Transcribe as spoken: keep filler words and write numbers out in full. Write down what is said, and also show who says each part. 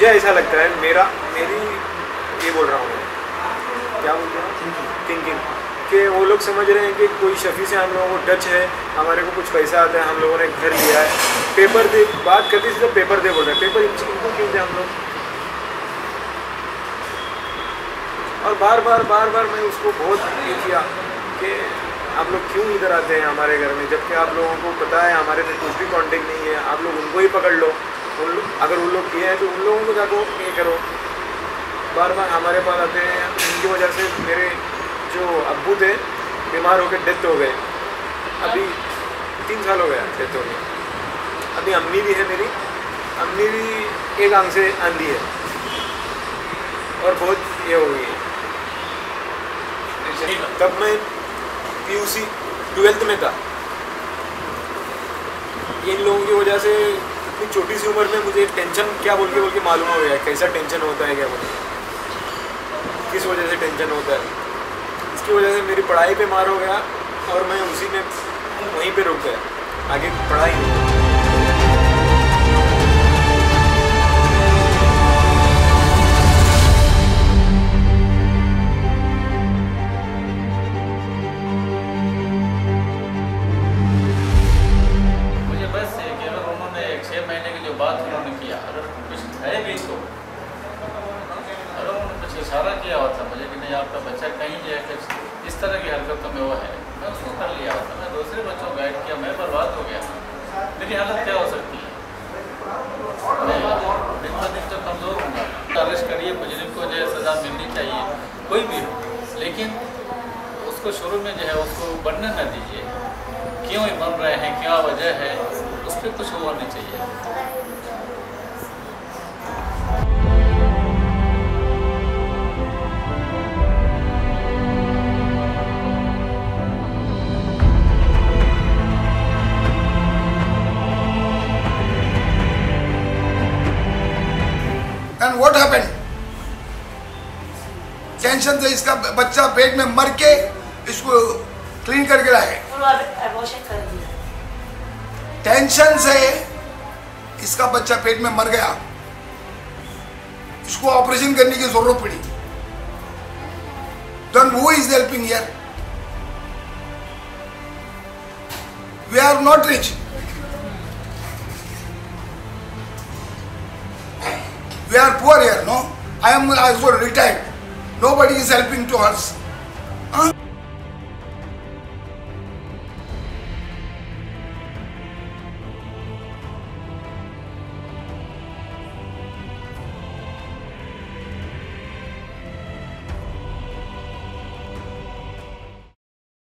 Speaker 1: मुझे ऐसा लगता है, मेरा मेरी ये बोल रहा हूँ, क्या बोल रहा हूँ, थिंकिंग कि वो लोग समझ रहे हैं कि कोई शफी से हम लोगों को टच है, हमारे को कुछ पैसा आता है, हम लोगों ने घर लिया है, पेपर दे बात करते थे, पेपर दे बोल रहे हैं, पेपर इनको क्यों दे हम लोग। और बार बार बार बार मैं उसको बहुत ये किया कि आप लोग क्यों इधर आते हैं हमारे घर में, जबकि आप लोगों को पता है हमारे से कुछ भी कांटेक्ट नहीं है, आप लोग उनको ही पकड़ लो, उन अगर उन लोग किए हैं तो उन लोगों को जाको ये करो। बार बार हमारे पास आते हैं, उनकी वजह से मेरे जो अब्बू थे बीमार होकर डेथ हो गए, अभी तीन साल हो गया डेथ हो गई। अभी अम्मी भी है मेरी, अम्मी भी एक आंख से अंधी है और बहुत ये हो गई है। तब मैं पीयूसी ट्वेल्थ में था, इन लोगों की वजह से इतनी छोटी सी उम्र में मुझे टेंशन क्या बोल के बोल के मालूम हो गया कैसा टेंशन होता है, क्या बोल किस वजह से टेंशन होता है। इसकी वजह से मेरी पढ़ाई पे मार हो गया और मैं उसी में वहीं पे रुक गया, आगे पढ़ाई नहीं।
Speaker 2: बात उन्होंने किया, अगर कुछ है भी तो अगर उन्होंने कुछ इशारा किया होता मुझे कि नहीं आपका बच्चा कहीं जो है इस तरह की हरकतों में वो है, मैं उसको कर लिया होता, मैं दूसरे बच्चों को गाइड किया, मैं बर्बाद हो गया, मेरी हालत क्या हो सकती है, मैं दिन ब दिन तो कमज़ोर हूँगा। अरेस्ट करिए, मुजरिम को जो है सज़ा मिलनी चाहिए, कोई भी हो, लेकिन उसको शुरू में जो है उसको बनने न दीजिए, क्यों ही बन रहे हैं, क्या वजह है, उस पर कुछ होना नहीं चाहिए।
Speaker 3: And what happened? टेंशन से इसका बच्चा पेट में मर के इसको क्लीन करके लाए, टेंशन से इसका बच्चा पेट में मर गया, इसको ऑपरेशन करने की जरूरत पड़ी। Then who is helping here? We are not rich. We are poor here, no? I am also retired. Nobody is helping to us. Huh?